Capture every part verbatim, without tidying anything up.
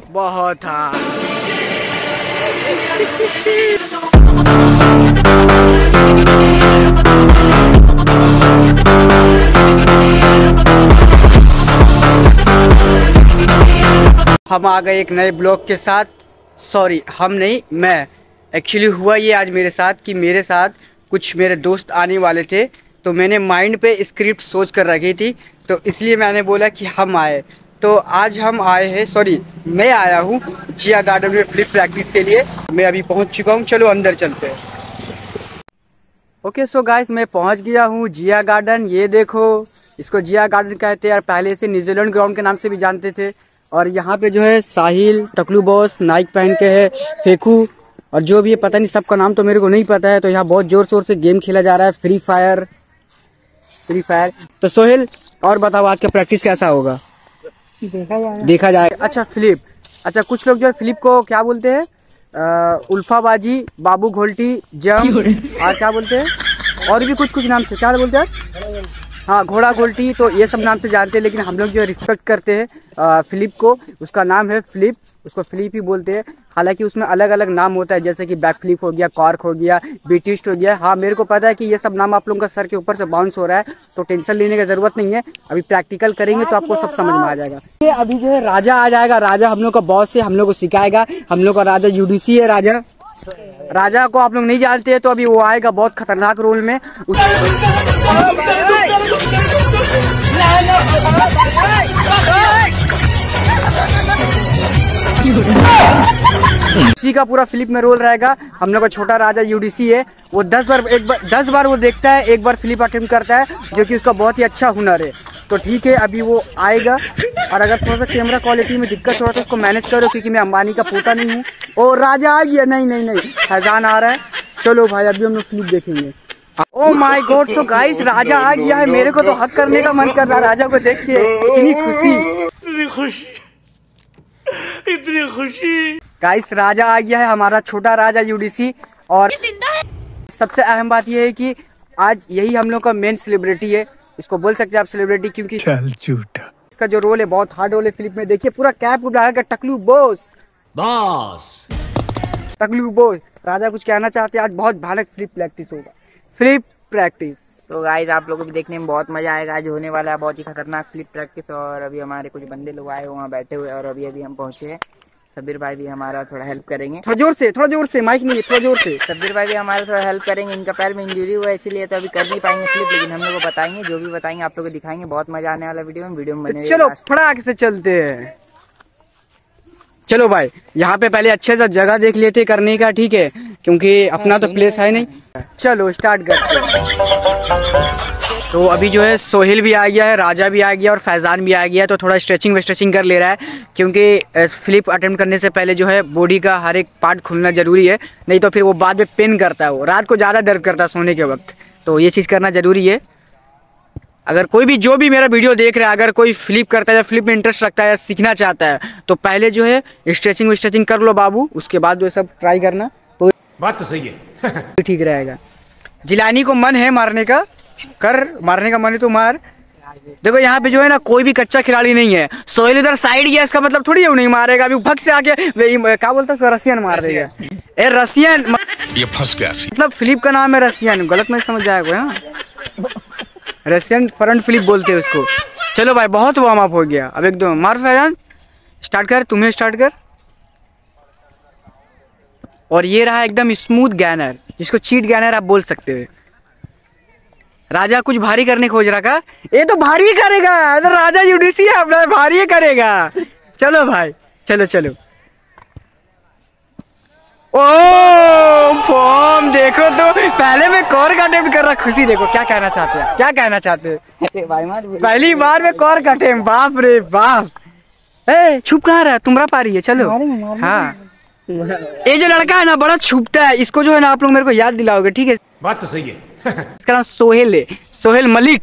बहुत था। हम आ गए एक नए ब्लॉग के साथ। सॉरी हम नहीं, मैं। एक्चुअली हुआ ये आज मेरे साथ कि मेरे साथ कुछ मेरे दोस्त आने वाले थे, तो मैंने माइंड पे स्क्रिप्ट सोच कर रखी थी, तो इसलिए मैंने बोला कि हम आए। तो आज हम आए हैं, सॉरी मैं आया हूँ जिया गार्डन में फ्लिप प्रैक्टिस के लिए। मैं अभी पहुँच चुका हूँ, चलो अंदर चलते हैं। ओके सो गाइस, मैं पहुँच गया हूँ जिया गार्डन। ये देखो, इसको जिया गार्डन कहते हैं और पहले से न्यूजीलैंड ग्राउंड के नाम से भी जानते थे। और यहाँ पे जो है साहिल, टकलू बॉस, नाइक पहन के है, फेकू और जो भी है पता नहीं, सबका नाम तो मेरे को नहीं पता है। तो यहाँ बहुत जोर शोर से गेम खेला जा रहा है, फ्री फायर फ्री फायर। तो सोहेल और बताओ आज का प्रैक्टिस कैसा होगा? देखा जाएगा देखा जाए। अच्छा फ्लिप, अच्छा कुछ लोग जो है फ्लिप को क्या बोलते हैं? उल्फाबाजी, बाबू घोल्टी, जम और क्या बोलते हैं और भी कुछ कुछ नाम से क्या बोलते हैं, हाँ घोड़ा घोल्टी। तो ये सब नाम से जानते हैं, लेकिन हम लोग जो है रिस्पेक्ट करते हैं फ्लिप को। उसका नाम है फ्लिप, उसको फ्लिप ही बोलते हैं। हालांकि उसमें अलग अलग नाम होता है, जैसे कि बैक फ्लिप हो गया, कॉर्क हो गया, बीटिस्ट हो गया। हाँ मेरे को पता है कि ये सब नाम आप लोगों का सर के ऊपर से बाउंस हो रहा है, तो टेंशन लेने की जरूरत नहीं है। अभी प्रैक्टिकल करेंगे तो आपको सब समझ में आ जाएगा। ये अभी जो है राजा आ जाएगा। राजा हम लोग का बॉस है, हम लोग को सिखाएगा। हम लोग का राजा यूडीसी है। राजा राजा को आप लोग नहीं जानते हैं, तो अभी वो आएगा बहुत खतरनाक रोल में। उसी का पूरा फिलिप में रोल रहेगा। हम लोग का छोटा राजा यूडीसी है, वो दस बार एक बार दस बार वो देखता है, एक बार फिलिप अटेम्प्ट करता है, जो कि उसका बहुत ही अच्छा हुनर है। तो ठीक है, अभी वो आएगा। और अगर थोड़ा सा कैमरा क्वालिटी में दिक्कत हो रहा है तो उसको मैनेज करो, क्योंकि मैं अंबानी का पोता नहीं हूँ। और राजा आ गया, नहीं नहीं नहीं फैजान आ रहा है। चलो भाई अभी हम लोग फिलिप देखेंगे। Oh my god, so guys Raja आ गया है। मेरे को तो हक करने का मन कर रहा है राजा को देख के। इतनी खुशी इतनी खुशी इतनी खुशी गाइस, राजा आ गया है, हमारा छोटा राजा यूडीसी। और सबसे अहम बात यह है कि आज यही हम लोग का मेन सेलिब्रिटी है। इसको बोल सकते हैं आप सेलिब्रिटी, क्योंकि चल झूठा इसका जो रोल है बहुत हार्ड रोल है फिलिप में। देखिए पूरा कैप लगाकर टकलू बॉस बॉस टकलू बॉस। राजा कुछ कहना चाहते हैं? आज बहुत भयानक फ्लिप प्रैक्टिस होगा, फ्लिप प्रैक्टिस। तो गाइस आप लोगों को भी देखने में बहुत मजा आएगा। आज होने वाला है बहुत ही खतरनाक फ्लिप प्रैक्टिस। और अभी हमारे कुछ बंदे लोग आए वहाँ बैठे हुए, और अभी अभी हम पहुंचे हैं। सब्बीर भाई भी हमारा थोड़ा हेल्प करेंगे। थोड़ा जोर से, थोड़ा जोर से, माइक नहीं है, थोड़ा जोर से। सब्बीर भाई भी हमारा थोड़ा हेल्प करेंगे। इनका पैर में इंजरी हुआ है, इसीलिए तो अभी कर नहीं पाएंगे फ्लिप, लेकिन हम लोग को बताएंगे, जो भी बताएंगे आप लोग को दिखाएंगे। बहुत मजा आने वाला वीडियो में वीडियो में बने। चलो फटाक से चलते हैं। चलो भाई यहाँ पे पहले अच्छे से जगह देख लेते करने का, ठीक है, क्योंकि अपना तो प्लेस है नहीं। चलो स्टार्ट करते हैं। तो अभी जो है सोहेल भी आ गया है, राजा भी आ गया और फैजान भी आ गया है। तो थोड़ा स्ट्रेचिंग वेस्ट्रेचिंग कर ले रहा है, क्योंकि फ्लिप अटेम्प्ट करने से पहले जो है बॉडी का हर एक पार्ट खुलना जरूरी है, नहीं तो फिर वो बाद में पेन करता है। वो रात को ज़्यादा दर्द करता है सोने के वक्त, तो ये चीज़ करना जरूरी है। अगर कोई भी जो भी मेरा वीडियो देख रहा है, अगर कोई फ्लिप करता है या फ्लिप में इंटरेस्ट रखता है या सीखना चाहता है, तो पहले जो है स्ट्रेचिंग वेस्ट्रेचिंग कर लो बाबू, उसके बाद जो सब ट्राई करना। तो बात तो सही है ठीक रहेगा। जिलानी को मन है मारने का, कर मारने का मन है तो मार। देखो यहाँ पे जो है ना कोई भी कच्चा खिलाड़ी नहीं है। सोहेल इधर साइड गया, इसका मतलब थोड़ी है वो नहीं मारेगा। अभी भग से आके क्या बोलता है उसका, रसियन मार देगा। ए रसियन, ये फंस गया। मतलब फिलिप का नाम है रसियन, गलत में समझ जाएगा। हाँ रसियन फ्रंट फ्लिप बोलते हैं उसको। चलो भाई बहुत वार्म अप हो गया, अब एकदम मार फैजान, स्टार्ट कर, तुम्हें स्टार्ट कर। और ये रहा एकदम स्मूथ गैनर, जिसको चीट गैनर आप बोल सकते हो। राजा कुछ भारी करने खोज रहा का, ये तो भारी करेगा। तो राजा यूडीसी है अपना, भारी करेगा। चलो भाई चलो चलो। ओ फॉर्म देखो तो, पहले में कॉर का अटेम्प्ट कर रहा। खुशी देखो, क्या कहना चाहते हैं, क्या कहना चाहते हैं? पहली बार में कॉर का अटेम्प्ट, बाप रे बाप। ए छुप कहाँ रहा, तुम्हारा पारी है। चलो हाँ, ये जो लड़का है ना बड़ा छुपता है, इसको जो है ना आप लोग मेरे को याद दिलाओगे, ठीक है? बात तो सही है। इसका नाम सोहेल है, सोहेल मलिक।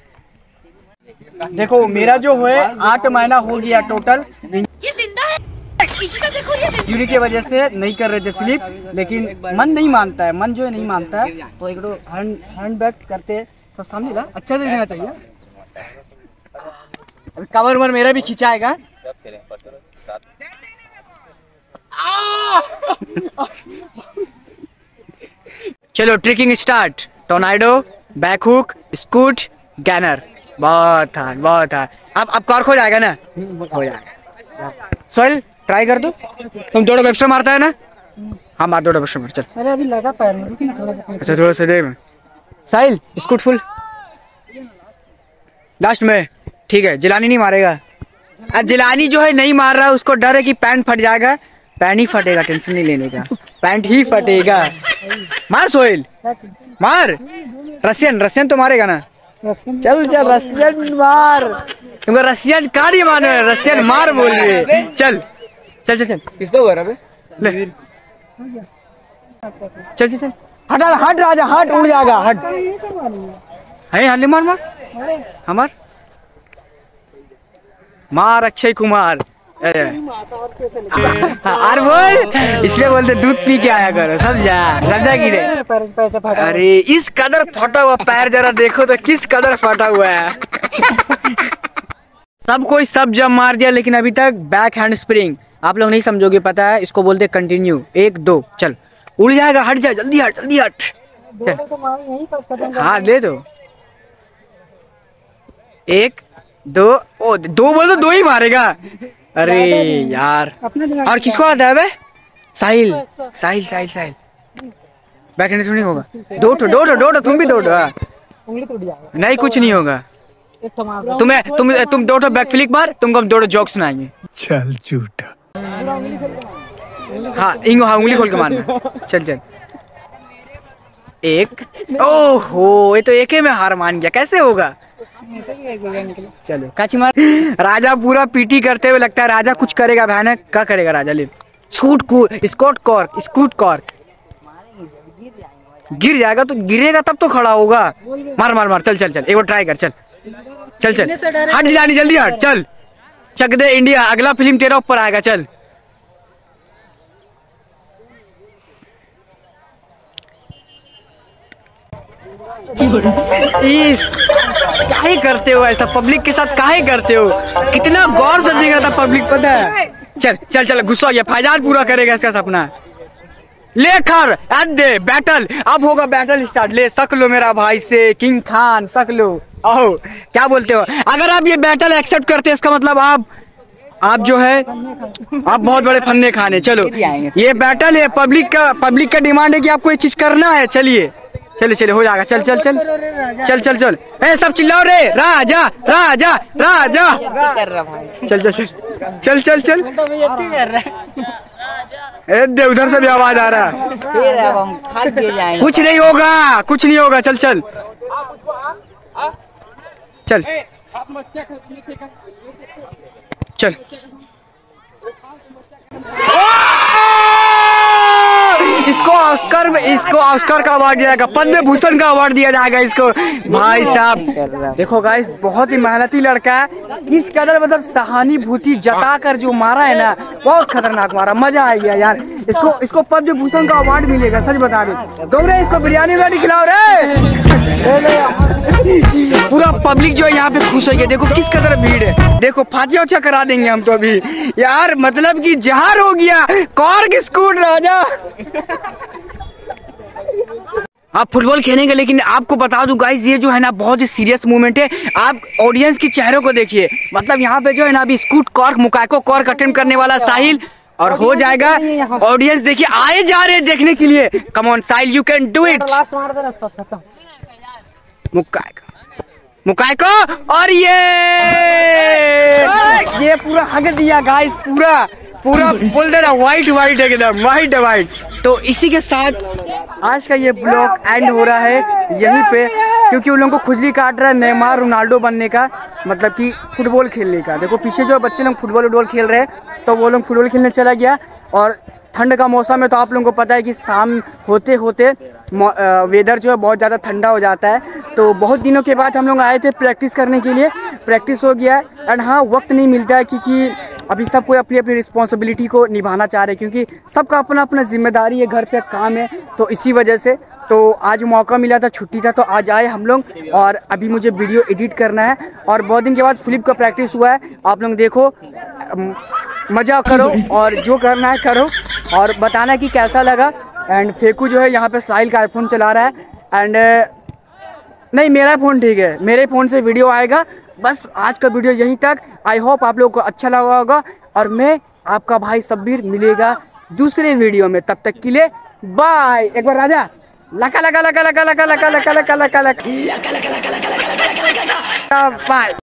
देखो मेरा जो है आठ महीना हो गया टोटल। ये जिंदा है, देखो ये इंजरी की वजह से नहीं कर रहे थे फ्लिप, लेकिन मन नहीं मानता है, मन जो है नहीं मानता है। तो एक दो हैंड हैंड बैक करते तो सामने ला अच्छा से देना चाहिए। अभी कवर वर मेरा भी खिंचाएगा। चलो tricking start. Tornado, back hook, scoot, gainer. बहुत हार्ड, बहुत हार्ड। अब अब कॉर्क हो जाएगा ना? हो जाएगा। सोहेल ट्राई कर दो। तुम दौड़ो वेबस्टर मारता है ना? हाँ मार, दौड़ो वेबस्टर मार। चल अरे अभी लगा पैर में, रुकिए ना थोड़ा सा। अच्छा थोड़ा सा देर में। साहिल स्कूट फुल लास्ट में। ठीक है, जिलानी नहीं मारेगा। आज जिलानी जो है नहीं मार रहा, उसको डर है कि पैंट फट जाएगा। पैंट ही फटेगा, टेंशन नहीं लेने का, पैंट ही फटेगा। मार सोहेल, मार। रशियन रशियन तो मारेगा ना? चल चल रशियन मार। तुमको रशियन का नहीं मानो है, रशियन मार बोल रही है। चल चल चल चल। किसको हुआ अबे? ले चल चल चल। हट हट राजा, हट, उड़ जाएगा, हट। है हल्ले मार मार हमार मार अक्षय कुमार। अरे और बोल, इसलिए बोलते दूध पी के आया करो, समझा? समझा कि नहीं? पैसे फटा। अरे इस कदर फटा हुआ पैर जरा देखो तो किस कदर फटा हुआ है। सब कोई सब जब मार दिया, लेकिन अभी तक बैक हैंड स्प्रिंग आप लोग नहीं समझोगे, पता है इसको बोलते कंटिन्यू। एक दो चल, उड़ जाएगा, हट जा, जल्दी हट, जल्दी हट। चल हाँ दे दो। एक दो, ओ दो बोल तो दो ही मारेगा। अरे यार, और किसको आता है बे? Sahil Sahil Sahil Sahil back handspring होगा। दो ठो दो ठो दो ठो तुम भी दो ठो। उंगली टूट जाएगा। नहीं कुछ नहीं होगा। एक तो मार दो। तुम्हें तुम तुम दो ठो बैक फ्लिक मार, तुमको हम दो ठो जोक सुनाएंगे। चल झूठा। हाँ इंगो, हाँ उंगली खोल के मारना। चल चल। एक, ओहो ये तो एक ही में हार मान गया, कैसे होगा? चलो काची मार। राजा पूरा पीटी करते हुए लगता है राजा कुछ करेगा भयानक। क्या करेगा राजा? ले स्कूट कू स्कॉट कॉर्क, स्कूट कॉर्क। गिर जाएगा तो गिरेगा तब तो खड़ा होगा। मार मार मार, चल चल चल, एक बार ट्राई कर। चल चल चल, हट जानी, जल्दी हट। चल चक दे इंडिया, अगला फिल्म तेरा ऊपर आएगा। चल इस काहे करते हो ऐसा? पब्लिक के साथ काहे करते हो? कितना गौर से देगा था पब्लिक, पता है? चल चल चल, गुस्सा हो गया, फैजाज पूरा करेगा इसका सपना। ले खर दे बैटल, अब होगा बैटल स्टार्ट। ले सक लो मेरा भाई से, किंग खान सक लो। ओह क्या बोलते हो? अगर आप ये बैटल एक्सेप्ट करते हैं, इसका मतलब आप आप जो है आप बहुत बड़े फन्ने खाने। चलो ये बैटल है, पब्लिक का पब्लिक का डिमांड है कि आपको ये चीज करना है। चलिए चलिए चलिए, हो जाएगा। चल चल चल चल चल चल, ए सब चिल्लाओ रे, राजा राजा राजा। चल चल चल चल चल चल। ए दे, उधर से भी आवाज आ रहा है। फिर अब हम खा दिए जाएंगे। कुछ नहीं होगा, कुछ नहीं होगा। चल चल चल चल। इसको ऑस्कर इसको ऑस्कर का अवार्ड दिया जाएगा, पद्म भूषण का अवार्ड दिया जाएगा इसको। भाई साहब देखो गाइस, बहुत ही मेहनती लड़का है। किस कदर मतलब सहानुभूति जता कर जो मारा है ना, बहुत खतरनाक मारा, मजा आ गया यार। इसको इसको पद्म भूषण का अवार्ड मिलेगा, सच बता रहे। दो रे इसको बिरयानी वाली खिलाओ रे। पूरा पब्लिक जो है यहाँ पे खुश हो गया। देखो किस कदर भीड़ है, देखो फातिया उछा करा देंगे हम तो अभी यार। मतलब कि जहर हो गया। Cork scoot Raja. आप फुटबॉल खेलेंगे, लेकिन आपको बता दूं गाइस, ये जो है ना बहुत ही सीरियस मूवमेंट है। आप ऑडियंस के चेहरों को देखिए, मतलब यहाँ पे जो है ना अभी स्कूट कॉर्क मुकाको कॉर्क अटेम्प्ट करने वाला साहिल, और हो जाएगा। ऑडियंस देखिए आए जा रहे हैं देखने के लिए। Come on Sahil, you can do it. मुकाको मुकाको, और ये ये पूरा हग दिया गाइस, पूरा पूरा बोल दे रहा व्हाइट व्हाइट एकदम व्हाइट व्हाइट। तो इसी के साथ आज का ये ब्लॉग एंड हो रहा है यहीं पे, क्योंकि उन लोगों को खुजली काट रहा है नेमार रोनाल्डो बनने का, मतलब कि फुटबॉल खेलने का। देखो पीछे जो बच्चे लोग फुटबॉल वुटबॉल खेल रहे हैं, तो वो लोग फुटबॉल खेलने चला गया। और ठंड का मौसम है, तो आप लोगों को पता है कि शाम होते होते वेदर जो है बहुत ज़्यादा ठंडा हो जाता है। तो बहुत दिनों के बाद हम लोग आए थे प्रैक्टिस करने के लिए, प्रैक्टिस हो गया है। एंड हाँ, वक्त नहीं मिलता है क्योंकि अभी सब कोई अपनी अपनी रिस्पॉन्सिबिलिटी को निभाना चाह रहे हैं, क्योंकि सबका अपना अपना जिम्मेदारी है, घर पे काम है। तो इसी वजह से तो आज मौका मिला था, छुट्टी था, तो आज आए हम लोग। और अभी मुझे वीडियो एडिट करना है, और बहुत दिन के बाद फ्लिप का प्रैक्टिस हुआ है। आप लोग देखो, मज़ा करो और जो करना है करो। और बताना कि कैसा लगा। एंड फेकू जो है यहाँ पे साहिल का आईफोन चला रहा है एंड नहीं मेरा फ़ोन ठीक है, मेरे फ़ोन से वीडियो आएगा। बस आज का वीडियो यहीं तक। आई होप आप लोगों को अच्छा लगा होगा और मैं आपका भाई सब्बीर मिलेगा दूसरे वीडियो में। तब तक के लिए बाय। एक बार राजा लका लका लका लका लका लका लका लका लका लका बाय।